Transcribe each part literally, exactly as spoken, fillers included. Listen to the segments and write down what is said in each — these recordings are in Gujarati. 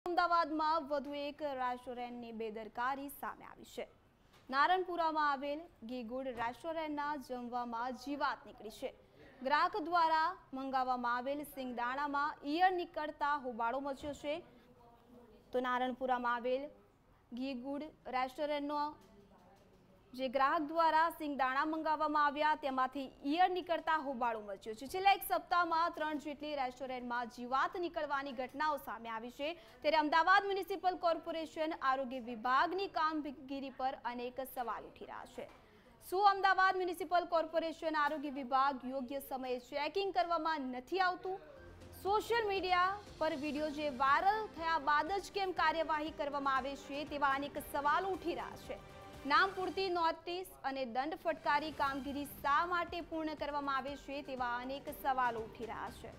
અમદાવાદમાં વધુ એક રેસ્ટોરન્ટની બેદરકારી સામે આવી છે। નારણપુરામાં આવેલ ગીગુડ રેસ્ટોરન્ટના જમવામાં જીવાત નીકળી છે। ગ્રાહક દ્વારા મંગાવવામાં આવેલ સિંગદાણામાં ઈયળ નીકળતા હોબાળો મચ્યો છે। તો નારણપુરામાં આવેલ ગીગુડ રેસ્ટોરન્ટનો જે ગ્રાહક દ્વારા સિંગદાણા મંગાવવામાં આવ્યા તેમાંથી ઈયળ નીકળતા હોબાળો મચ્યો છે। છેલ્લા એક સપ્તાહમાં ત્રણ જેટલી રેસ્ટોરન્ટમાં જીવાત નીકળવાની ઘટનાઓ સામે આવી છે। ત્યારે અમદાવાદ મ્યુનિસિપલ કોર્પોરેશન આરોગ્ય વિભાગની કામગીરી પર અનેક સવાલ ઉઠી રહ્યા છે। શું અમદાવાદ મ્યુનિસિપલ કોર્પોરેશન આરોગ્ય વિભાગ યોગ્ય સમયે ચેકિંગ કરવામાં નથી આવતું? સોશિયલ મીડિયા પર વિડીયો જે વાયરલ થયા બાદ જ કેમ કાર્યવાહી કરવામાં આવે છે તેવા અનેક સવાલો ઉઠી રહ્યા છે। નામ પૂરતી નોટિસ અને દંડ ફટકારી કામગીરી શા માટે પૂર્ણ કરવામાં આવે છે તેવા અનેક સવાલો ઉઠી રહ્યા છે।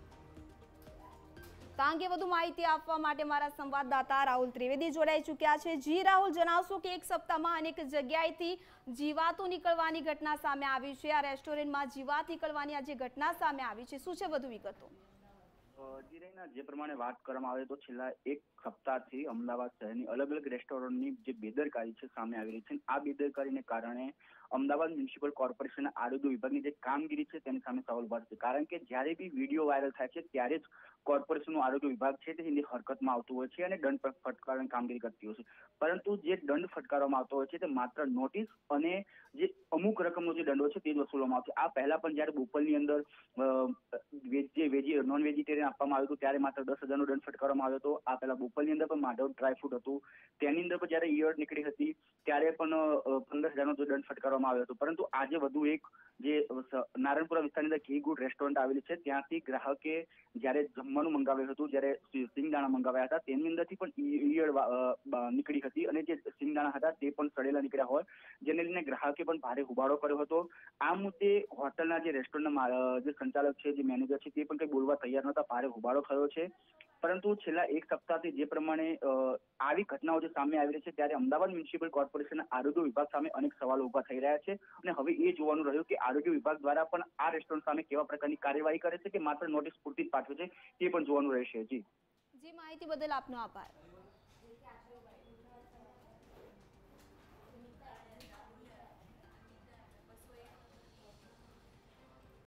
આ અંગે વધુ માહિતી આપવા માટે મારા સંવાદદાતા રાહુલ ત્રિવેદી જોડાઈ ચૂક્યા છે। જી રાહુલ, જણાવશો કે એક સપ્તાહમાં અનેક જગ્યાએથી જીવાતો નીકળવાની ઘટના સામે આવી છે। આ રેસ્ટોરન્ટમાં જીવાત નીકળવાની આ જે ઘટના સામે આવી છે, શું છે વધુ વિગતો? જી રહીના જે પ્રમાણે વાત કરવામાં આવે તો છેલ્લા એક સપ્તાહથી અમદાવાદ શહેરની અલગ અલગ રેસ્ટોરન્ટની જે બેદરકારી છે સામે આવી રહી છે। આ બેદરકારીને કારણે અમદાવાદ મ્યુનિસિપલ કોર્પોરેશન આરોગ્ય વિભાગની જે કામગીરી છે તેની સામે સવાલ ઉભા છે। કારણ કે જ્યારે બી વિડીયો વાયરલ થાય છે ત્યારે જ કોર્પોરેશનનું આરોગ્ય વિભાગ છે તે હરકતમાં આવતું હોય છે અને દંડ ફટકારવાની કામગીરી કરતી હોય છે। પરંતુ જે દંડ ફટકારવામાં આવતો હોય છે તે માત્ર નોટિસ અને જે અમુક રકમનો જે દંડ હોય છે તે જ વસૂલવામાં આવશે। આ પહેલા પણ જ્યારે બોપલની અંદર જે વેજી નોન વેજીટેરિયન આપવામાં આવ્યું હતું ત્યારે માત્ર દસ હજારનો દંડ ફટકારવામાં આવ્યો હતો। આ પહેલા બોપલની અંદર પણ માધવ ડ્રાયફ્રૂટ હતું તેની અંદર પણ જ્યારે ઈયળ નીકળી હતી ત્યારે પણ પંદર હજારનો દંડ ફટકારવામાં આવ્યો હતો। પરંતુ આજે વધુ એક જે નારણપુરા વિસ્તારની અંદર ગીગુડ રેસ્ટોરન્ટ આવેલી છે ત્યાંથી ગ્રાહકે જ્યારે જમવાનું મંગાવ્યું હતું, જ્યારે સિંગદાણા મંગાવ્યા હતા તેની અંદરથી પણ ઈયળ નીકળી હતી અને જે સિંગદાણા હતા તે પણ સડેલા નીકળ્યા હોય, જેને લઈને ગ્રાહકે પણ ભારે હોબાળો કર્યો હતો। આ મુદ્દે હોટલના જે રેસ્ટોરન્ટના જે સંચાલક છે, જે મેનેજર છે તે પણ કંઈ બોલવા તૈયાર નહોતા, ભારે હોબાળો થયો છે। પરંતુ છેલ્લા એક સપ્તાહથી જે પ્રમાણે આવી ઘટનાઓ જે સામે આવી રહી છે ત્યારે અમદાવાદ મ્યુનિસિપલ કોર્પોરેશન આરોગ્ય વિભાગ સામે અનેક સવાલો ઉભા થઈ રહ્યા છે અને હવે એ જોવાનું રહ્યું કે આરોગ્ય વિભાગ દ્વારા પણ આ રેસ્ટોરન્ટ સામે કેવા પ્રકારની કાર્યવાહી કરે છે કે માત્ર નોટિસ પૂરતી જ પાઠવે છે તે પણ જોવાનું રહેશે। જી જી માહિતી બદલ આપનો આભાર।